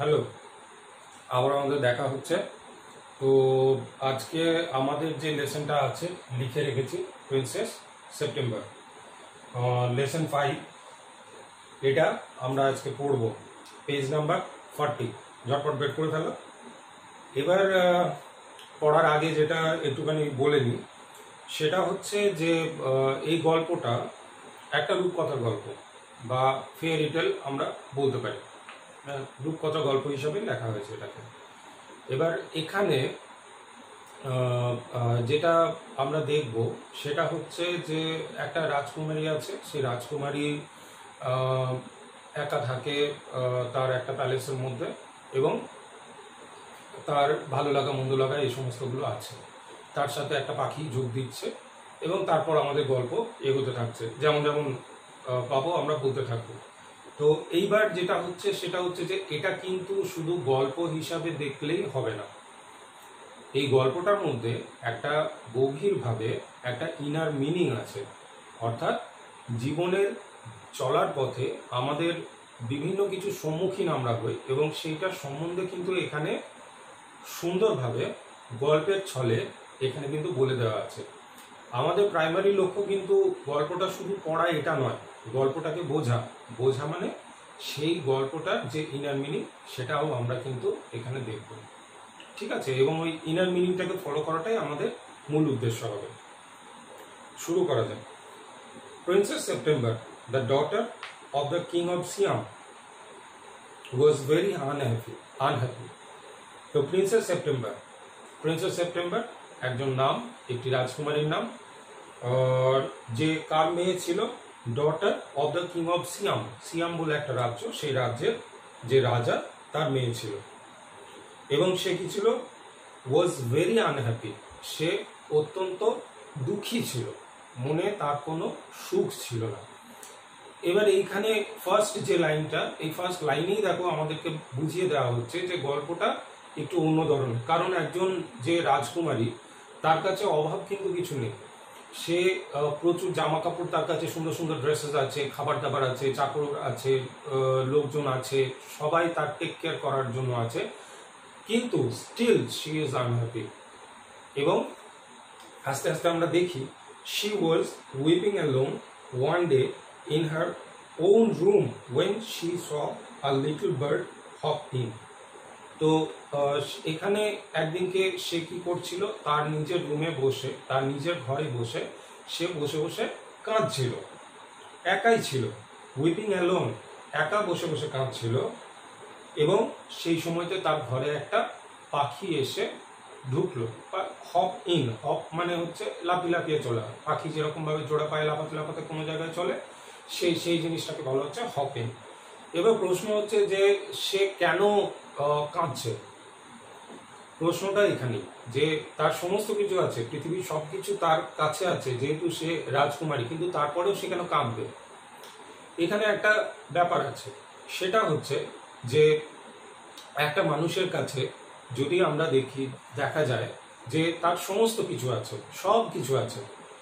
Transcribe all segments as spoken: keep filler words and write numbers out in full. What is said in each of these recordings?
Hello, আবার আমাদের দেখা হচ্ছে। তো আজকে আমাদের যে লেসনটা আছে লিখে রেখেছি প্রিন্সেস সেপ্টেম্বর লেসন ফাইভ, এটা আমরা আজকে পড়ব। পেজ নাম্বার ফর্টি, ঝটপট বের করে ফেলো। এবার পড়ার আগে যেটা একটুখানি বলে নিই, সেটা হচ্ছে যে এই গল্পটা একটা রূপকথার গল্প বা ফেয়ারি টেল আমরা বলতে পারি। রূপকথা গল্প হিসাবে লেখা হয়েছে এটাকে। এবার এখানে যেটা আমরা দেখব সেটা হচ্ছে যে একটা রাজকুমারী আছে, সেই রাজকুমারী একা থাকে তার একটা প্যালেসের মধ্যে, এবং তার ভালো লাগা মন্দ লাগা এই সমস্তগুলো আছে। তার সাথে একটা পাখি যোগ দিচ্ছে এবং তারপর আমাদের গল্প এগোতে থাকছে, যেমন যেমন পাবো আমরা বলতে থাকবো। তো এইবার যেটা হচ্ছে সেটা হচ্ছে যে এটা কিন্তু শুধু গল্প হিসাবে দেখলেই হবে না। এই গল্পটার মধ্যে একটা গভীরভাবে একটা ইনার মিনিং আছে, অর্থাৎ জীবনের চলার পথে আমাদের বিভিন্ন কিছু সম্মুখীন আমরা হই এবং সেইটার সম্বন্ধে কিন্তু এখানে সুন্দরভাবে গল্পের ছলে এখানে কিন্তু বলে দেওয়া আছে। আমাদের প্রাইমারি লক্ষ্য কিন্তু গল্পটা শুধু পড়া এটা নয়, গল্পটাকে বোঝা। বোঝা মানে সেই গল্পটার যে ইনার মিনিং সেটাও আমরা কিন্তু এখানে দেখব, ঠিক আছে? এবং ওই ইনার মিনিংটাকে ফলো করাটাই আমাদের মূল উদ্দেশ্য হবে। শুরু করা যাক। Princess September, the daughter of the king of Siam, was very unhappy unhappy তো প্রিন্সেস সেপ্টেম্বর, প্রিন্সেস সেপ্টেম্বর একজন নাম, একটি রাজকুমারীর নাম, আর যে কার মেয়ে ছিল? Daughter of the king of Siam. Siam বলে একটা রাজ্য, সেই রাজ্যের যে রাজা তার মেয়ে ছিল। এবং সে কি ছিল? ওয়াজ ভেরি আনহ্যাপি, সে অত্যন্ত দুঃখী ছিল, মনে তার কোনো সুখ ছিল না। এবার এইখানে ফার্স্ট যে লাইনটা, এই ফার্স্ট লাইনেই দেখো আমাদেরকে বুঝিয়ে দেওয়া হচ্ছে যে গল্পটা একটু অন্য ধরনের। কারণ একজন যে রাজকুমারী, তার কাছে অভাব কিন্তু কিছু নেই। সে প্রচুর জামা কাপড়, তার কাছে সুন্দর সুন্দর ড্রেসেস আছে, খাবার দাবার আছে, চাকর আছে, লোকজন আছে, সবাই তার টেক কেয়ার করার জন্য আছে, কিন্তু স্টিল শি ইজ আনহ্যাপি। এবং আস্তে আস্তে আমরা দেখি she was weeping alone one day in her own room when she saw a little bird hop in. তো এখানে একদিনকে সে কি করছিল? তার নিজের রুমে বসে, তার নিজের ঘরে বসে সে বসে বসে কাঁদছিল, একাই ছিল। উইপিং অ্যালোন, একা বসে বসে কাঁদছিল। এবং সেই সময়তে তার ঘরে একটা পাখি এসে ঢুকলো। হপ ইন, হপ মানে হচ্ছে লাফিয়ে লাফিয়ে চলা। পাখি যেরকম ভাবে জোড়া পায়ে লাফাতে লাফাতে কোনো জায়গায় চলে, সেই সেই জিনিসটাকে বলা হচ্ছে হপ ইন। এবার প্রশ্ন হচ্ছে যে সে কেন কাঁদছে? প্রশ্নটা এখানেই যে তার সমস্ত কিছু আছে, পৃথিবীর সবকিছু তার কাছে আছে, যেহেতু সে রাজকুমারী, কিন্তু তারপরেও সে কেন কাঁদবে? এখানে একটা ব্যাপার আছে, সেটা হচ্ছে যে একটা মানুষের কাছে যদি আমরা দেখি, দেখা যায় যে তার সমস্ত কিছু আছে, সব কিছু আছে,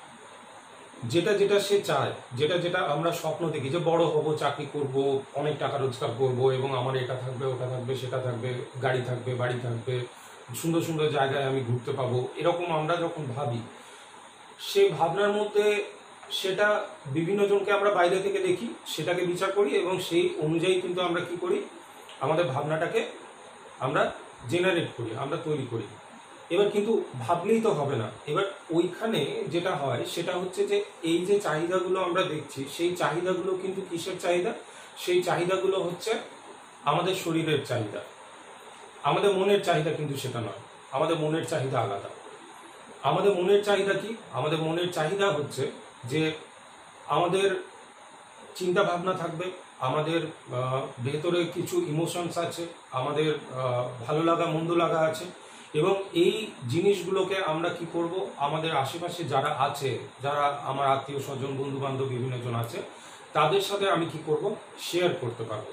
যেটা যেটা সে চায়, যেটা যেটা আমরা স্বপ্ন দেখি যে বড় হব, চাকরি করব, অনেক টাকা রোজগার করব, এবং আমার এটা থাকবে, ওটা থাকবে, সেটা থাকবে, গাড়ি থাকবে, বাড়ি থাকবে, সুন্দর সুন্দর জায়গায় আমি ঘুরতে পাবো, এরকম আমরা যখন ভাবি, সেই ভাবনার মধ্যে সেটা বিভিন্ন জনকে আমরা বাইরে থেকে দেখি, সেটাকে বিচার করি, এবং সেই অনুযায়ী কিন্তু আমরা কি করি? আমাদের ভাবনাটাকে আমরা জেনারেট করি, আমরা তৈরি করি। এবার কিন্তু ভাবলেই তো হবে না। এবার ওইখানে যেটা হয় সেটা হচ্ছে যে এই যে চাহিদাগুলো আমরা দেখছি, সেই চাহিদাগুলো কিন্তু কিসের চাহিদা? সেই চাহিদাগুলো হচ্ছে আমাদের শরীরের চাহিদা। আমাদের মনের চাহিদা কিন্তু সেটা নয়, আমাদের মনের চাহিদা আলাদা। আমাদের মনের চাহিদা কি? আমাদের মনের চাহিদা হচ্ছে যে আমাদের চিন্তা ভাবনা থাকবে, আমাদের ভেতরে কিছু ইমোশনস আছে, আমাদের ভালো লাগা মন্দ লাগা আছে, এবং এই জিনিসগুলোকে আমরা কি করব? আমাদের আশেপাশে যারা আছে, যারা আমার আত্মীয় স্বজন, বন্ধু বান্ধব বিভিন্ন জন আছে, তাদের সাথে আমি কি করব? শেয়ার করতে পারবো।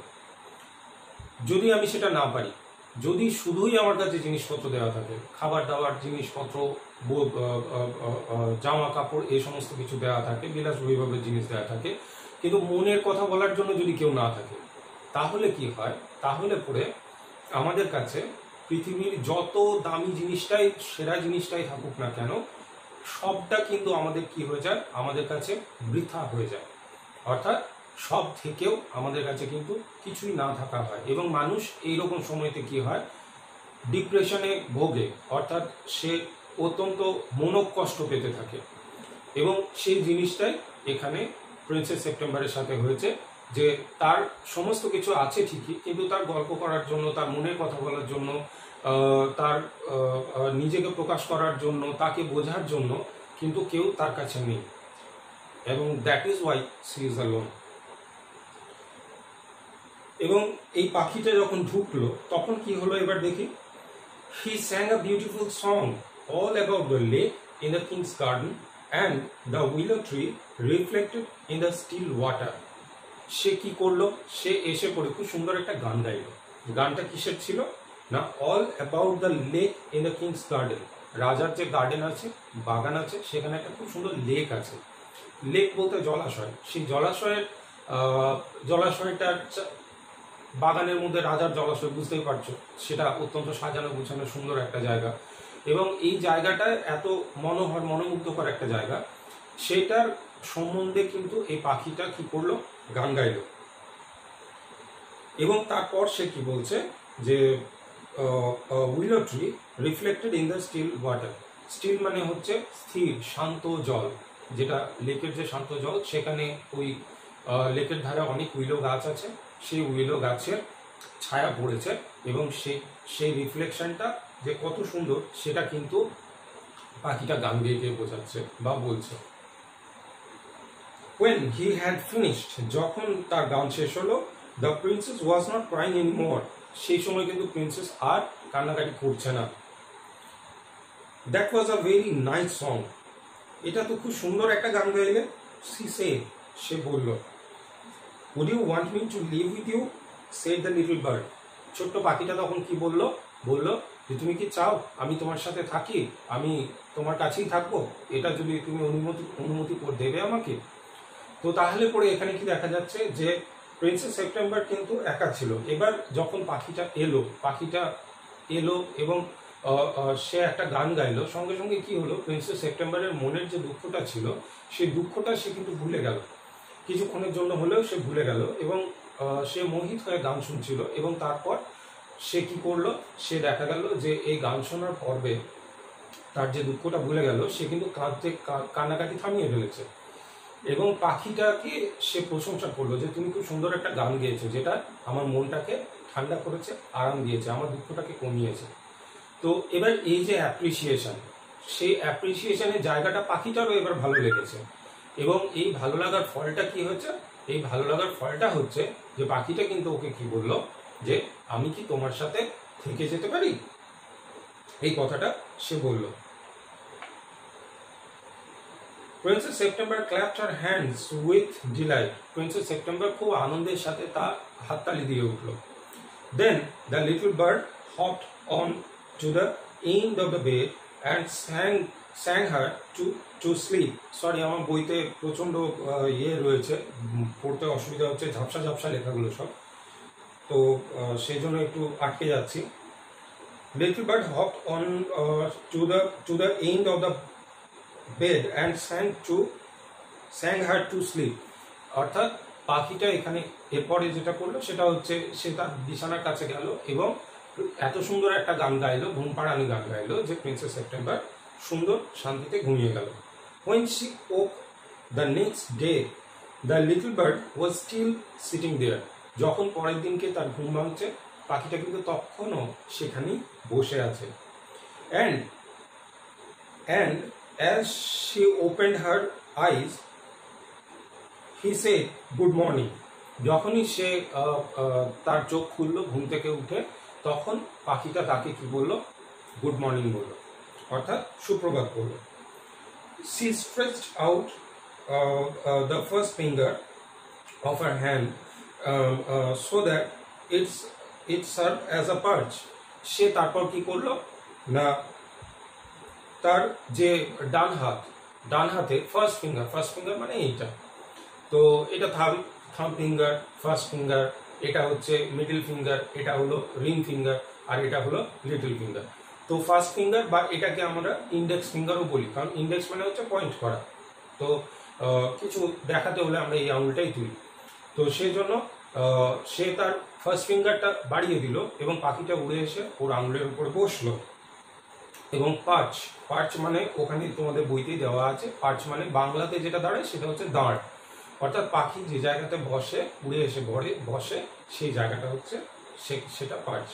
যদি আমি সেটা না পারি, যদি শুধুই আমার কাছে জিনিসপত্র দেওয়া থাকে, খাবার দাবার, জিনিসপত্র, জামা কাপড়, এই সমস্ত কিছু দেওয়া থাকে, বিলাসবহুলভাবে জিনিস দেওয়া থাকে, কিন্তু মনের কথা বলার জন্য যদি কেউ না থাকে, তাহলে কি হয়? তাহলে পরে আমাদের কাছে পৃথিবীর যত দামি জিনিসটাই সেরা জিনিসটাই থাকুক না কেন, সবটা কিন্তু আমাদের কি হয়ে যায়, আমাদের কাছে বৃথা হয়ে যায়। অর্থাৎ সব থেকেও আমাদের কাছে কিন্তু কিছুই না থাকা হয়, এবং মানুষ এইরকম সময়তে কি হয়, ডিপ্রেশনে ভোগে, অর্থাৎ সে অত্যন্ত মনোকষ্ট পেতে থাকে। এবং সেই জিনিসটাই এখানে প্রিন্সেস সেপ্টেম্বরের সাথে হয়েছে, যে তার সমস্ত কিছু আছে ঠিকই, কিন্তু তার গল্প করার জন্য, তার মনের কথা বলার জন্য, তার নিজেকে প্রকাশ করার জন্য, তাকে বোঝার জন্য কিন্তু কেউ তার কাছে নেই, এবং that is why she is alone. এবং এই পাখিটা যখন ঢুকলো তখন কি হলো এবার দেখি। He sang a beautiful song all about the lake in the king's garden and the willow tree reflected in the still water. সে কি করলো, সে এসে পড়ে খুব সুন্দর একটা গান গাইলো। গানটা কিসের ছিল না, all about the lake in the king's garden. রাজার যে গার্ডেন আছে, বাগান আছে, সেখানে একটা খুব সুন্দর লেক আছে। লেক বলতে জলাশয়। সেই জলাশয়ের জলাশয়টার বাগানের মধ্যে রাজার জলাশয়, বুঝতেই পারছো, সেটা অত্যন্ত সাজানো গুছানো সুন্দর একটা জায়গা, এবং এই জায়গাটা এত মনোহর মনোমুগ্ধকর একটা জায়গা, সেটার সম্বন্ধে কিন্তু এই পাখিটা কি করলো, গান গাইল। এবং তারপর সে কি বলছে যে willow tree reflected in the still water. Still মানে হচ্ছে স্থির, শান্ত জল, যেটা লেকের যে শান্ত জল, সেখানে ওই লেকের ধারে অনেক উইলো গাছ আছে, সেই উইলো গাছের ছায়া পড়েছে, এবং সেই সেই রিফ্লেকশনটা যে কত সুন্দর সেটা কিন্তু পাখিটা গান গেয়ে গিয়ে বোঝাচ্ছে বা বলছে। When he had finished, যখন তার গান শেষ হলো, the princess was not crying anymore, সেই সময় কিন্তু প্রিন্সেস আর কান্নাকাটি করছে না। That was a very nice song, এটা তো খুব সুন্দর একটা গান গাইলে। she said, সে বলল। Would you want me to live with you, said the little bird, ছোট্ট পাখিটা তখন কি বলল, বলল যে তুমি কি চাও আমি তোমার সাথে থাকি, আমি তোমার কাছেই থাকবো, এটা যদি তুমি অনুমতি অনুমতি দেবে আমাকে। তো তাহলে পরে এখানে কি দেখা যাচ্ছে যে প্রিন্সেস সেপ্টেম্বর কিন্তু একা ছিল। এবার যখন পাখিটা এলো, পাখিটা এলো এবং সে একটা গান গাইলো, সঙ্গে সঙ্গে কি হলো, প্রিন্সেস সেপ্টেম্বরের মনের যে দুঃখটা ছিল, সেই দুঃখটা সে কিন্তু ভুলে গেল, কিছুক্ষণের জন্য হলেও সে ভুলে গেল, এবং সে মোহিত হয়ে গান শুনছিল। এবং তারপর সে কি করলো, সে দেখা গেল যে এই গান শোনার পর্বে তার যে দুঃখটা ভুলে গেল, সে কিন্তু কাঁদতে কান্নাকাটি থামিয়ে ফেলেছে, এবং পাখিটাকে সে প্রশংসা করলো যে তুমি খুব সুন্দর একটা গান গেয়েছো, যেটা আমার মনটাকে ঠান্ডা করেছে, আরাম দিয়েছে, আমার দুঃখটাকে কমিয়েছে। তো এবার এই যে অ্যাপ্রিসিয়েশন, সেই অ্যাপ্রিসিয়েশনের জায়গাটা পাখিটারও এবার ভালো লেগেছে, এবং এই ভালো লাগার ফলটা কি হয়েছে, এই ভালো লাগার ফলটা হচ্ছে যে পাখিটা কিন্তু ওকে কি বললো যে আমি কি তোমার সাথে থেকে যেতে পারি, এই কথাটা সে বলল। Princess September clapped her hands with delight, princess September খুব আনন্দের সাথে তার হাততালি দিয়ে উঠল। Then the little bird hopped on to the end of the bed and sang sang her to to sleep. Sorry, আমার বইতে প্রচণ্ড ইয়ে রয়েছে, পড়তে অসুবিধা হচ্ছে, ঝাপসা ঝাপসা লেখাগুলো সব, তো সেই জন্য একটু আটকে যাচ্ছি। Little bird hopped on to the to the end of the bed and sang to sang her to sleep. অর্থাৎ পাখিটা এখানে এরপরে যেটা করলো সেটা হচ্ছে সে তার বিছানার কাছে গেল এবং এত সুন্দর একটা গান গাইলো, ঘুম পাড়ানি গান গাইলো, যে প্রিন্সেস সেপ্টেম্বর সুন্দর শান্তিতে ঘুমিয়ে গেল। When she woke the next day, the little bird was still sitting there. যখন পরের দিনকে তার ঘুম ভাঙছে, পাখিটা কিন্তু তখনও সেখানেই বসে আছে। And and as she opened her eyes, he said, "Good morning." যখনই সে তার চোখ খুললো ঘুম থেকে উঠে, তখন পাখিটা তাকে কি বলল, গুড মর্নিং বলল, অর্থাৎ সুপ্রভাত বলল। She stretched out uh, uh, the first finger of her hand um, uh, so that it's it served as a perch. সে তারপর কি করলো না, তার যে ডান হাত, ডান হাতে ফার্স্ট ফিঙ্গার, ফার্স্ট ফিঙ্গার মানে এইটা, তো এটা থাম থাম ফিঙ্গার, ফার্স্ট ফিঙ্গার, এটা হচ্ছে মিডল ফিঙ্গার, এটা হলো রিং ফিঙ্গার, আর এটা হলো লিটল ফিঙ্গার। তো ফার্স্ট ফিঙ্গার বা এটাকে আমরা ইন্ডেক্স ফিঙ্গারও বলি, কারণ ইন্ডেক্স মানে হচ্ছে পয়েন্ট করা। তো কিছু দেখাতে হলে আমরা এই আঙুলটাই তুলি। তো সেই জন্য সে তার ফার্স্ট ফিঙ্গারটা বাড়িয়ে দিল এবং পাখিটা উড়ে এসে ওর আঙুলের উপরে বসলো। এবং পার্চ, পার্চ মানে ওখানে তোমাদের বইতেই দেওয়া আছে, পার্চ মানে বাংলাতে যেটা দাঁড়ায় সেটা হচ্ছে দাঁড়, অর্থাৎ পাখি যে জায়গাতে বসে উড়ে এসে ঘরে বসে সেই জায়গাটা হচ্ছে সেটা perch.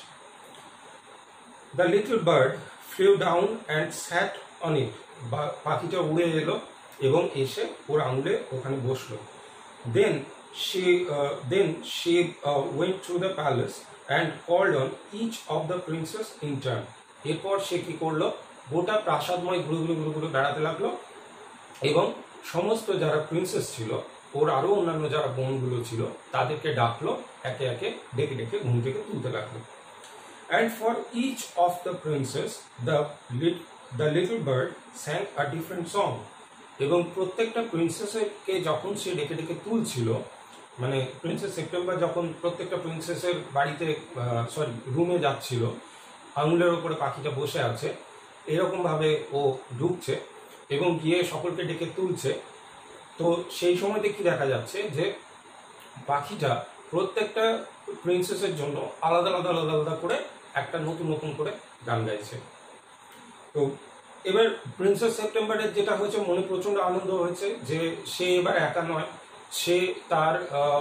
The little bird flew down and sat on it, বা পাখিটা উড়ে এলো এবং এসে ওর আঙুলে ওখানে বসলো। দেন she uh, then she uh, went to the palace and called on each of the princes in turn. এরপর সে কি করলো, গোটা প্রাসাদময় ঘুরে ঘুরে ঘুরে ঘুরে বেড়াতে লাগলো এবং সমস্ত যারা প্রিন্সেস ছিল, ওর আরো অন্যান্য যারা বোনগুলো ছিল, তাদেরকে ডাকলো, একে একে ডেকে ডেকে ঘুম থেকে তুলতে লাগলো। And for each of the princes the lit the little bird sang a different song. এবং প্রত্যেকটা প্রিন্সেসকে যখন সে ডেকে ডেকে তুলছিল, মানে প্রিন্সেস সেপ্টেম্বর যখন প্রত্যেকটা প্রিন্সেসের বাড়িতে সরি রুমে যাচ্ছিল, আঙুলের ওপরে পাখিটা বসে আছে, এরকম ভাবে ও ঢুকছে এবং গিয়ে সকলকে ডেকে তুলছে। তো সেই সময়তে কি দেখা যাচ্ছে যে পাখিটা প্রত্যেকটা প্রিন্সেসের জন্য আলাদা আলাদা আলাদা আলাদা করে একটা নতুন নতুন করে গান গাইছে। তো এবার প্রিন্সেস সেপ্টেম্বরের যেটা হয়েছে, মনে প্রচন্ড আনন্দ হয়েছে যে সে এবার একা নয়, সে তার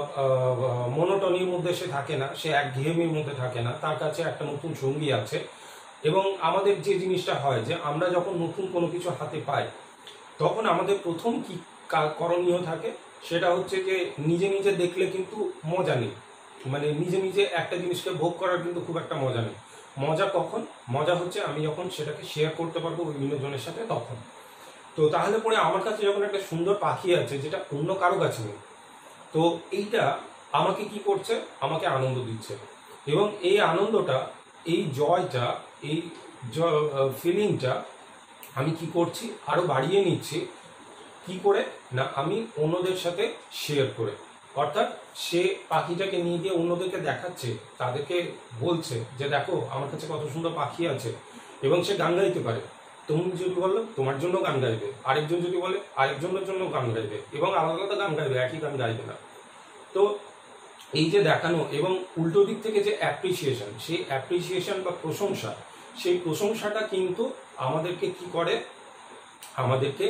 মনোটনির মধ্যে সে থাকে না, সে এক ঘেয়েমির মধ্যে থাকে না, তার কাছে একটা নতুন সঙ্গী আছে। এবং আমাদের যে জিনিসটা হয় যে আমরা যখন নতুন কোনো কিছু হাতে পাই, তখন আমাদের প্রথম কি করণীয় থাকে সেটা হচ্ছে যে নিজে নিজে দেখলে কিন্তু মজা নেই, মানে নিজে নিজে একটা জিনিসকে ভোগ করার কিন্তু খুব একটা মজা নেই। মজা কখন? মজা হচ্ছে আমি যখন সেটাকে শেয়ার করতে পারবো বিভিন্ন জনের সাথে, তখন। তো তাহলে পরে আমার কাছে যখন একটা সুন্দর পাখি আছে যেটা অন্য কারো কাছে নেই, তো এইটা আমাকে কি করছে, আমাকে আনন্দ দিচ্ছে। এবং এই আনন্দটা, এই জয়টা, এই ফিলিংটা আমি কি করছি, আরো বাড়িয়ে নিচ্ছি। কি করে না, আমি অন্যদের সাথে শেয়ার করে। অর্থাৎ সে পাখিটাকে নিয়ে গিয়ে অন্যদেরকে দেখাচ্ছে, তাদেরকে বলছে যে দেখো আমার কাছে কত সুন্দর পাখি আছে। এবং সে গান গাইতে পারে, তুমি যদি বলো তোমার জন্য গান গাইবে, আরেকজন যদি বলে আরেকজনের জন্য গান গাইবে, এবং আলাদা আলাদা গান গাইবে, একই গান গাইবে না। তো এই যে দেখানো এবং উল্টো দিক থেকে যে অ্যাপ্রিসিয়েশন, সেই অ্যাপ্রিসিয়েশন বা প্রশংসা, সেই প্রশংসাটা কিন্তু আমাদেরকে কি করে, আমাদেরকে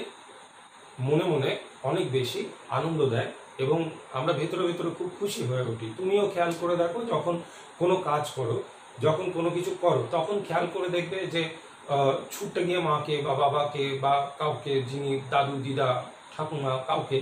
মনে মনে অনেক বেশি আনন্দ দেয় এবং আমরা ভেতরে ভেতরে খুব খুশি হয়ে উঠি। তুমিও খেয়াল করে দেখো, যখন কোনো কাজ করো, যখন কোনো কিছু করো, তখন খেয়াল করে দেখবে যে ছুটতে গিয়ে মাকে বা বাবাকে বা কাউকে, যিনি দাদু দিদা ঠাকুমা, কাউকে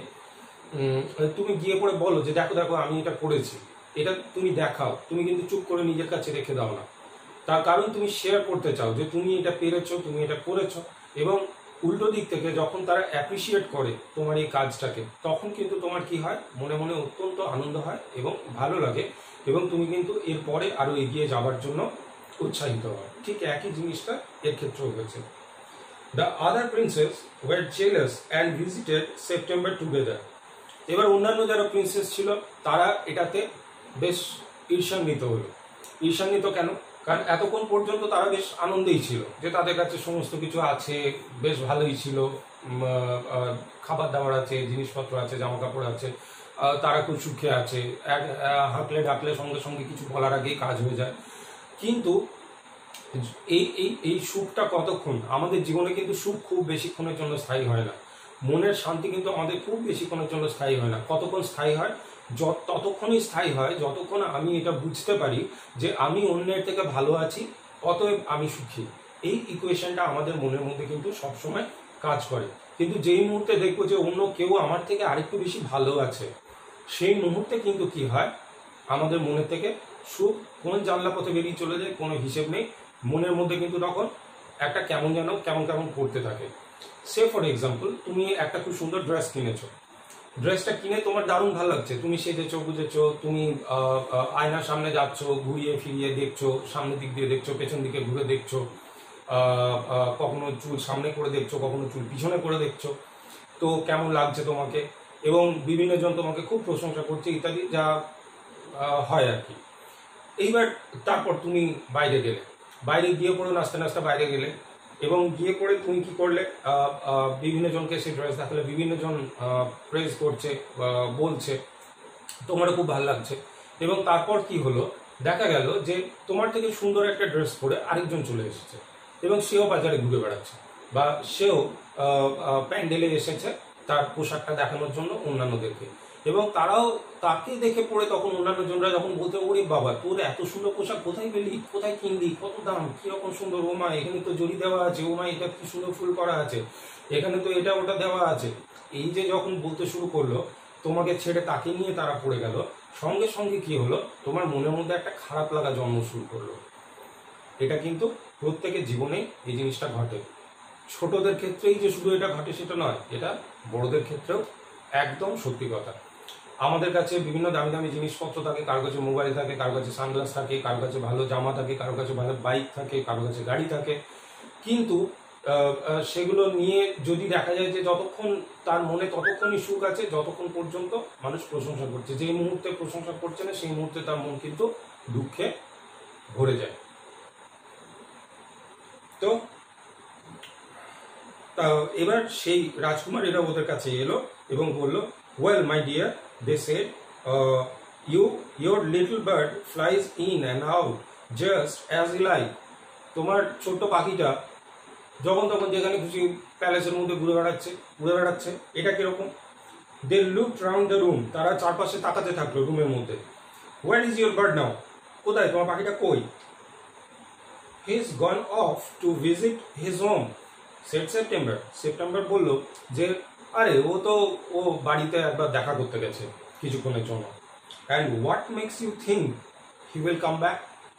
তুমি গিয়ে পরে বলো যে দেখো দেখো আমি এটা করেছি, এটা তুমি দেখাও। তুমি কিন্তু চুপ করে নিজের কাছে রেখে দাও না, তার কারণ তুমি শেয়ার করতে চাও যে তুমি এটা পেরেছো, তুমি এটা করেছো। এবং উল্টো দিক থেকে যখন তারা অ্যাপ্রিসিয়েট করে তোমার এই কাজটাকে, তখন কিন্তু তোমার কি হয়, মনে মনে অত্যন্ত আনন্দ হয় এবং ভালো লাগে, এবং তুমি কিন্তু এরপরে আরো এগিয়ে যাওয়ার জন্য উৎসাহিত হয়। ঠিক একই জিনিসটা এর ক্ষেত্রেও হয়েছে। The other princess were jealous and visited September together. এবার অন্যান্য যারা প্রিন্সেস ছিল তারা এটাতে বেশ ঈর্ষান্বিত হলো। ঈর্ষান্বিত কেন? কারণ এতক্ষণ পর্যন্ত তারা বেশ আনন্দেই ছিল যে তাদের কাছে সমস্ত কিছু আছে, বেশ ভালোই ছিল, খাবার দাবার আছে, জিনিসপত্র আছে, জামা কাপড় আছে, তারা খুব সুখে আছে, এক হাঁকলে ডাকলে সঙ্গে সঙ্গে কিছু বলার আগেই কাজ হয়ে যায়। কিন্তু এই এই এই সুখটা কতক্ষণ? আমাদের জীবনে কিন্তু সুখ খুব বেশিক্ষণের জন্য স্থায়ী হয় না। মনের শান্তি কিন্তু আমাদের খুব বেশিক্ষণের জন্য স্থায়ী হয় না। কতক্ষণ স্থায়ী হয়? যত ততক্ষণই স্থায়ী হয় যতক্ষণ আমি এটা বুঝতে পারি যে আমি অন্যের থেকে ভালো আছি, অতএব আমি সুখী। এই ইকুয়েশনটা আমাদের মনের মধ্যে কিন্তু সবসময় কাজ করে। কিন্তু যেই মুহূর্তে দেখবো যে অন্য কেউ আমার থেকে আরেকটু বেশি ভালো আছে, সেই মুহূর্তে কিন্তু কি হয়, আমাদের মনের থেকে সুখ কোন জানলা পথে বেরিয়ে চলে যায়, কোনো হিসেব নেই। মনের মধ্যে কিন্তু তখন একটা কেমন যেন কেমন কেমন করতে থাকে। সে ফর এক্সাম্পল, তুমি একটা খুব সুন্দর ড্রেস কিনেছো, ড্রেসটা কিনে তোমার দারুণ ভালো লাগছে, তুমি সেজেছো বুঝেছো, তুমি আয়নার সামনে যাচ্ছ, ঘুরিয়ে ফিরিয়ে দেখছো, সামনের দিক দিয়ে দেখছো, পেছন দিকে ঘুরে দেখছো, কখনো চুল সামনে করে দেখছো, কখনো চুল পিছনে করে দেখছো, তো কেমন লাগছে তোমাকে, এবং বিভিন্ন জন তোমাকে খুব প্রশংসা করছে ইত্যাদি, যা হয় আর কি। এইবার তারপর তুমি বাইরে গেলে, বাইরে গিয়ে পড়ে নাচতে নাচতে বাইরে গেলে, এবং গিয়ে পড়ে তুমি কি করলে, বিভিন্ন জনকে সেই ড্রেস দেখালে, বিভিন্ন জন প্রেজ করছে, বলছে তোমার খুব ভালো লাগছে, এবং তারপর কি হলো, দেখা গেল যে তোমার থেকে সুন্দর একটা ড্রেস পরে আরেকজন চলে এসেছে এবং সেও বাজারে ঘুরে বেড়াচ্ছে, বা সেও প্যান্ডেলে এসেছে তার পোশাকটা দেখানোর জন্য অন্যান্যদেরকে, এবং তারাও তাকে দেখে পড়ে তখন অন্যান্য জনরা যখন বলতে, ওরে বাবা তোর এত সুন্দর পোশাক কোথায় পেলি, কোথায় কিনলি, কত দাম, কিরকম সুন্দর, ও মা এখানে তো জড়ি দেওয়া আছে, ও মা এটা কি সুন্দর ফুল করা আছে, এখানে তো এটা ওটা দেওয়া আছে, এই যে যখন বলতে শুরু করলো, তোমাকে ছেড়ে তাকে নিয়ে তারা পড়ে গেল, সঙ্গে সঙ্গে কি হলো, তোমার মনের মধ্যে একটা খারাপ লাগা জন্ম শুরু করলো। এটা কিন্তু প্রত্যেকের জীবনে এই জিনিসটা ঘটে, ছোটদের ক্ষেত্রেই যে শুধু এটা ঘটে সেটা নয়, এটা বড়দের ক্ষেত্রেও একদম সত্যি কথা। আমাদের কাছে বিভিন্ন দামি দামি জিনিসপত্র থাকে, কারো কাছে মোবাইল থাকে, কারো কাছে সানগ্লাস থাকে, কারো কাছে ভালো জামা থাকে, কারো কাছে ভালো বাইক থাকে, কারো কাছে গাড়ি থাকে, কিন্তু সেগুলো নিয়ে যদি দেখা যায় যে যতক্ষণ তার মনে ততক্ষণই সুখ আছে যতক্ষণ পর্যন্ত মানুষ প্রশংসা করছে, যেই মুহূর্তে প্রশংসা করছে না সেই মুহূর্তে তার মন কিন্তু দুঃখে ভরে যায়। তো এবার সেই রাজকুমারীরা ওদের কাছে এলো এবং বলল, well my dear, they said, you your little bird flies in and out just as you like. তোমার ছোট্ট পাখিটা যখন তখন যেখানে খুশি প্যালেসের মধ্যে ঘুরে বেড়াচ্ছে ঘুরে বেড়াচ্ছে এটা কিরকম। They look round the room, তারা চারপাশে তাকাতে থাকলো রুমের মধ্যে। Where is your bird now, কোথায় তোমার পাখিটা কই? He is gone off to visit his home, said September. September বলল যে আরে ও তো ও বাড়িতে একবার দেখা করতে গেছে কিছুক্ষণের জন্য। And what makes you think he will come back,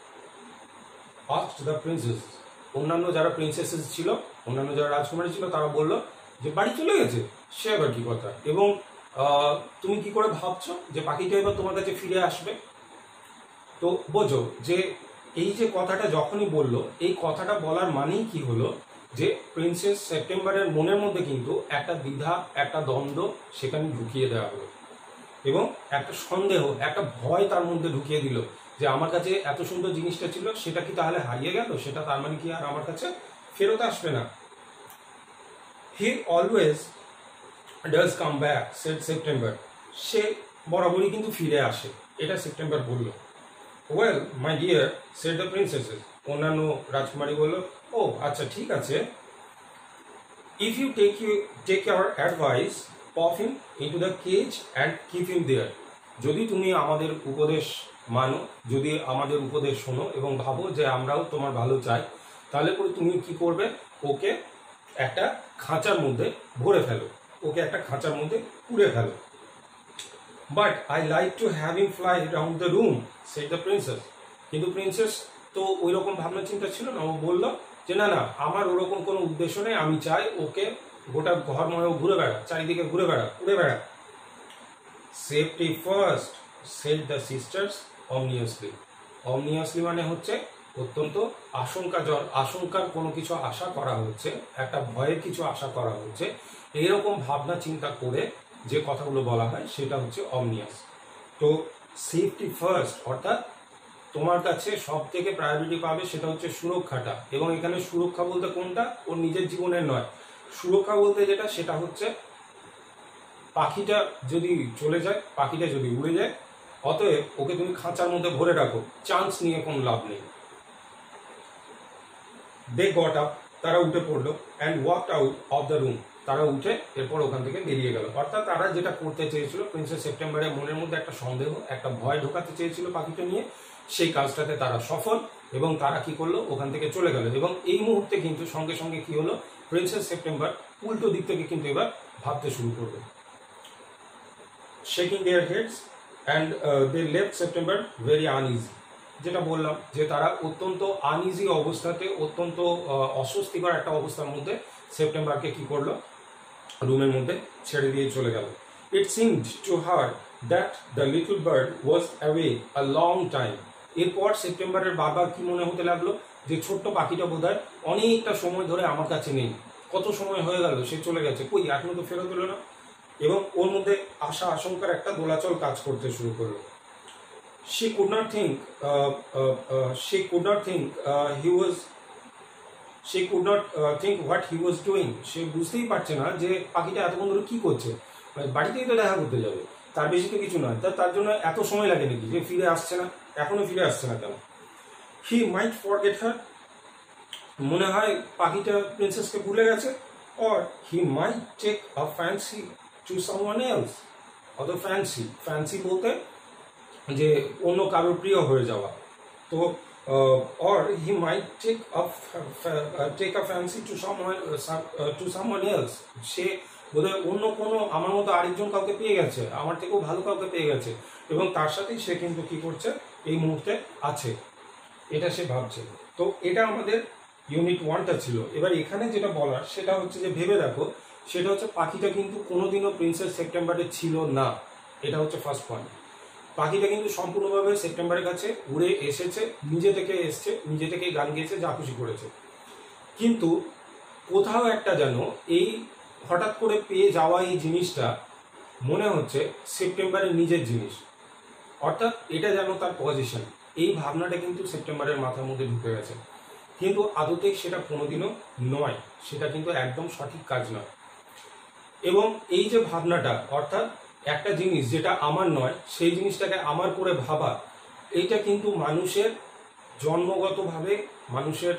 asked the princess. অন্যান্য যারা প্রিন্সেসেস ছিল, অন্যান্য যারা রাজকুমারী ছিল, তারা বলল যে বাড়ি চলে গেছে, সে আবার কি কথা, এবং তুমি কি করে ভাবছো যে পাখিটা এবার তোমার কাছে ফিরে আসবে? তো বোঝো যে এই যে কথাটা যখনই বলল, এই কথাটা বলার মানেই কি হলো, যে প্রিন্সেস সেপ্টেম্বরের মনের মধ্যে কিন্তু একটা দ্বিধা, একটা দ্বন্দ্ব সেখানে ঢুকিয়ে দেওয়া হলো, এবং একটা সন্দেহ, একটা ভয় তার মধ্যে ঢুকিয়ে দিল যে আমার কাছে এত সুন্দর জিনিসটা ছিল, সেটা কি তাহলে হারিয়ে গেল, সেটা তার মানে কি আর আমার কাছে ফেরত আসবে না? He always does come back, said September. সে বরাবরই কিন্তু ফিরে আসে, এটা সেপ্টেম্বর বলল। Well my dear, said the princesses. অন্যান্য রাজকুমারী বলল, ও আচ্ছা ঠিক আছে, if you take you take our advice, pop him into the cage and keep him there. যদি তুমি আমাদের উপদেশ মানো, যদি আমাদের উপদেশ শোনো এবং ভাবো যে আমরাও তোমার ভালো চাই, তাহলে করে তুমি কি করবে, ওকে একটা খাঁচার মধ্যে ভরে ফেলো, ওকে একটা খাঁচার মধ্যে পুড়ে ফেলো। But I like to have him fly round the room, said the princess. কিন্তু প্রিন্সেস তো ওই রকম ভাবনা চিন্তা ছিল না, ও বলল যে না না, আমার ওরকম কোনো উদ্দেশ্য নেই, আমি চাই ওকে গোটা ঘরময় ঘুরে বেড়া, চারিদিকে ঘুরে বেড়া, উড়ে বেড়া। Safety first, said the sisters ominously. Ominously মানে হচ্ছে অত্যন্ত আশঙ্কা জ্বর, আশঙ্কার কোনো কিছু আশা করা হচ্ছে, একটা ভয়ের কিছু আশা করা হচ্ছে, এইরকম ভাবনা চিন্তা করে যে কথাগুলো বলা হয় সেটা হচ্ছে অমনিয়াস। তো সেফটি ফার্স্ট অর্থাৎ তোমার কাছে সব থেকে প্রায়োরিটি পাবে সেটা হচ্ছে সুরক্ষাটা, এবং এখানে সুরক্ষা বলতে কোনটা, ওর নিজের জীবনের নয়, সুরক্ষা বলতে যেটা সেটা হচ্ছে পাখিটা যদি চলে যায়, পাখিটা যদি উড়ে যায়, অতএব ওকে তুমি খাঁচার মধ্যে ভরে রাখো, চান্স নিয়ে কোনো লাভ নেই। দে গট আপ, তারা উঠে পড়লো, and walked out of the room. তারা উঠে এরপর ওখান থেকে বেরিয়ে গেল। অর্থাৎ তারা যেটা করতে চেয়েছিল, প্রিন্সেস সেপ্টেম্বরের মনের মধ্যে একটা সন্দেহ, একটা ভয় ঢোকাতে চেয়েছিল পাখিটা নিয়ে, সেই কাজটাতে তারা সফল, এবং তারা কি করলো, ওখান থেকে চলে গেল। এবং এই মুহূর্তে কিন্তু সঙ্গে সঙ্গে কি হলো, প্রিন্সেস সেপ্টেম্বর উল্টো দিক থেকে কিন্তু এবার ভাবতে শুরু করবে। Shaking their heads and they left September very uneasy. যেটা বললাম যে তারা অত্যন্ত আনইজি অবস্থাতে, অত্যন্ত অস্বস্তিকর একটা অবস্থার মধ্যে সেপ্টেম্বরকে কি করলো, রুমের মধ্যে ছেড়ে দিয়ে চলে গেল। It seemed to her that the little bird was away a long time. এরপর সেপ্টেম্বরের বারবার কি মনে হতে লাগলো, যে ছোট্ট পাখিটা বোধহয় অনেকটা সময় ধরে আমার কাছে নেই, কত সময় হয়ে গেল সে চলে গেছে, কই এখনো তো ফেরত এলো না। এবং ওর মধ্যে আশা আশঙ্কার একটা দোলাচল কাজ করতে শুরু করলো। she could not think uh, uh, uh, she could not think uh, he was she could not uh, think what he was doing. সে বুঝতেই পারছে না যে পাখিটা এতক্ষণ ধরে কি করছে, বাড়িতেই তো দেখা করতে যাবে, তার বেশি তো কিছু নয়, তার জন্য এত সময় লাগে নাকি যে ফিরে আসছে না, এখনো ফিরে আসছে না কেন? হি মাইট ফরগেট হার, মনে হয় পাখিটা প্রিন্সেসকে ভুলে গেছে, or he might take a fancy to someone else. অত ফ্যান্সি, ফ্যান্সি বলতে যে অন্য কারোর প্রিয় হয়ে যাওয়া, তো or he might take a take a fancy to someone to someone else, সে বোধহয় অন্য কোনো আমার মতো আরেকজন কাউকে পেয়ে গেছে, আমার থেকেও ভালো কাউকে পেয়ে গেছে, এবং তার সাথেই সে কিন্তু কি করছে এই মুহূর্তে আছে, এটা সে ভাবছে। তো এটা আমাদের ইউনিট ওয়ানটা ছিল। এবার এখানে যেটা বলার সেটা হচ্ছে যে ভেবে দেখো, সেটা হচ্ছে পাখিটা কিন্তু কোনোদিনও প্রিন্সেস সেপ্টেম্বরে ছিল না, এটা হচ্ছে ফার্স্ট পয়েন্ট। পাখিটা কিন্তু সম্পূর্ণভাবে সেপ্টেম্বরের কাছে উড়ে এসেছে, নিজে থেকে এসছে, নিজে থেকে গান গেয়েছে, যা খুশি করেছে, কিন্তু কোথাও একটা যেন এই হঠাৎ করে পেয়ে যাওয়া এই জিনিসটা মনে হচ্ছে সেপ্টেম্বরের নিজের জিনিস, অর্থাৎ এটা যেন তার পজিশন, এই ভাবনাটা কিন্তু সেপ্টেম্বরের মাথার মধ্যে ঢুকে গেছে, কিন্তু আদতে সেটা কোনোদিনও নয়, সেটা কিন্তু একদম সঠিক কাজ নয়। এবং এই যে ভাবনাটা, অর্থাৎ একটা জিনিস যেটা আমার নয় সেই জিনিসটাকে আমার করে ভাবা, এইটা কিন্তু মানুষের জন্মগতভাবে মানুষের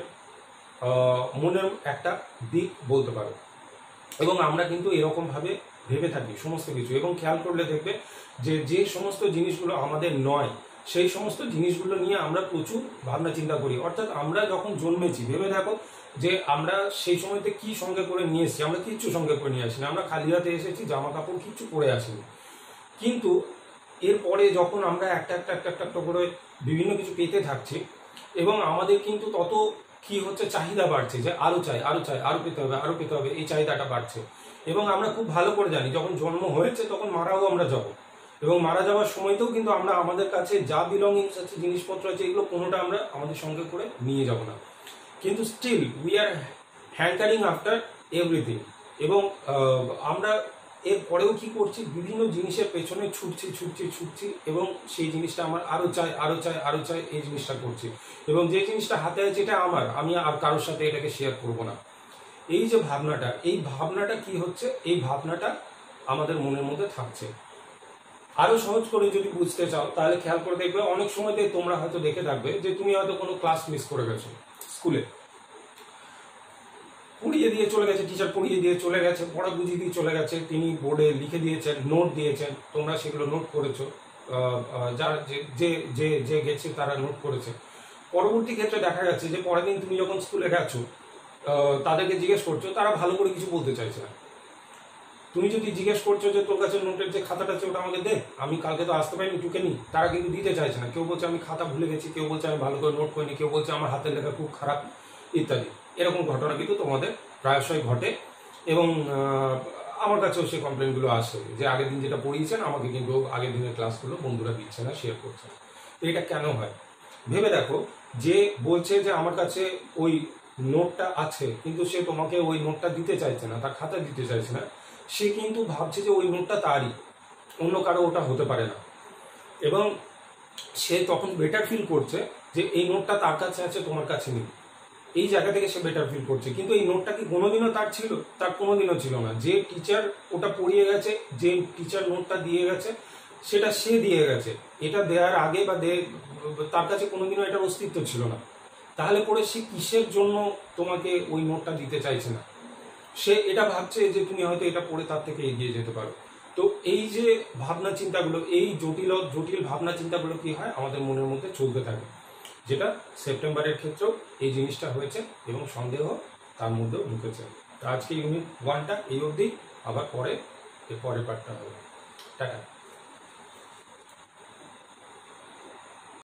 মনের একটা দিক বলতে পারো, এবং আমরা কিন্তু এরকমভাবে ভেবে থাকি সমস্ত কিছু। এবং খেয়াল করলে দেখবে যে যে সমস্ত জিনিসগুলো আমাদের নয় সেই সমস্ত জিনিসগুলো নিয়ে আমরা প্রচুর ভাবনা চিন্তা করি, অর্থাৎ আমরা যখন জন্মেছি ভেবে দেখো যে আমরা সেই সময়তে কি সঙ্গে করে নিয়ে এসেছি, আমরা কিচ্ছু সঙ্গে করে নিয়ে আসিনি, আমরা খালি হাতে এসেছি, জামা কাপড় কিচ্ছু পরে আসিনি, কিন্তু এরপরে যখন আমরা একটা একটা একটা একটা করে বিভিন্ন কিছু পেতে থাকছি, এবং আমাদের কিন্তু তত কি হচ্ছে চাহিদা বাড়ছে, যে আরো চাই আরো চাই আরো পেতে হবে আরো পেতে হবে, এই চাহিদাটা বাড়ছে। এবং আমরা খুব ভালো করে জানি যখন জন্ম হয়েছে তখন মারাও আমরা যাব, এবং মারা যাওয়ার সময়তেও কিন্তু আমরা আমাদের কাছে যা বিলঙ্গিংস আছে, জিনিসপত্র আছে, এগুলো কোনোটা আমরা আমাদের সঙ্গে করে নিয়ে যাব না, কিন্তু still we are hankering after everything. এবং আমরা এর পরেও কি করছি, বিভিন্ন জিনিসের পেছনে ছুটছি ছুটছি ছুটছি এবং সেই জিনিসটা আমার আরো চাই আরো চাই আরো চাই, এই জিনিসটা করছি, এবং যে জিনিসটা হাতে আছে এটা আমার, আমি আর কারোর সাথে এটাকে শেয়ার করব না। এই যে ভাবনাটা, এই ভাবনাটা কি হচ্ছে, এই ভাবনাটা আমাদের মনের মধ্যে থাকছে। আরো সহজ করে যদি বুঝতে চাও তাহলে খেয়াল করে দেখবে, অনেক সময়তে তোমরা হয়তো দেখে থাকবে যে তুমি হয়তো কোনো ক্লাস মিস করে গেছো, স্কুলে পড়িয়ে দিয়ে চলে গেছে, টিচার পড়িয়ে দিয়ে চলে গেছে, পড়া বুঝিয়ে দিয়ে চলে গেছে, তিনি বোর্ডে লিখে দিয়েছেন, নোট দিয়েছেন, তোমরা সেগুলো নোট করেছো, যার যে যে যে গেছে তারা নোট করেছে। পরবর্তী ক্ষেত্রে দেখা যাচ্ছে যে পরের দিন তুমি যখন স্কুলে গেছো, তাদেরকে জিজ্ঞেস করছো, তারা ভালো করে কিছু বলতে চাইছে না। তুমি যদি জিজ্ঞেস করছো যে তোর কাছে নোটের যে খাতাটা আছে ওটা আমাকে দে, আমি কালকে তো আসতে পারিনি, টুকে নি, তারা কিন্তু দিতে চাইছে না। কেউ বলছে আমি খাতা ভুলে গেছি, কেউ বলছে আমি ভালো করে নোট করিনি, কেউ বলছে আমার হাতের লেখা খুব খারাপ, ইত্যাদি। এরকম ঘটনা কিন্তু তোমাদের প্রায়শই ঘটে, এবং আমার কাছেও সেই কমপ্লেনগুলো আসে যে আগের দিন যেটা পড়িয়েছেন আমাকে কিন্তু আগের দিনের ক্লাসগুলো বন্ধুরা দিচ্ছে না, শেয়ার করছে না। তো এটা কেন হয় ভেবে দেখো, যে বলছে যে আমার কাছে ওই নোটটা আছে কিন্তু সে তোমাকে ওই নোটটা দিতে চাইছে না, তার খাতা দিতে চাইছে না, সে কিন্তু ভাবছে যে ওই নোটটা তারই, অন্য কারো ওটা হতে পারে না, এবং সে তখন বেটার ফিল করছে যে এই নোটটা তার কাছে আছে তোমার কাছে নেই, এই জায়গা থেকে সে বেটার ফিল করছে। কিন্তু এই নোটটা কি কোনোদিনও তার ছিল? তার কোনোদিনও ছিল না। যে টিচার ওটা পড়িয়ে গেছে, যে টিচার নোটটা দিয়ে গেছে, সেটা সে দিয়ে গেছে, এটা দেওয়ার আগে বা তার কাছে কোনোদিনও এটার অস্তিত্ব ছিল না। তাহলে পরে সে কিসের জন্য তোমাকে ওই নোটটা দিতে চাইছে না? সে এটা ভাবছে যে তুমি হয়তো এটা পড়ে তার থেকে এগিয়ে যেতে পারো। তো এই যে ভাবনা চিন্তাগুলো, এই জটিল জটিল ভাবনা চিন্তাগুলো কি হয় আমাদের মনের মধ্যে চলতে থাকে, যেটা সেপ্টেম্বরের ক্ষেত্রেও এই জিনিসটা হয়েছে এবং সন্দেহ তার মধ্যেও ঢুকেছে। তো আজকে ইউনিট ওয়ানটা এই অবধি, আবার পরে এর পরের পার্টটা হবে। টাটা।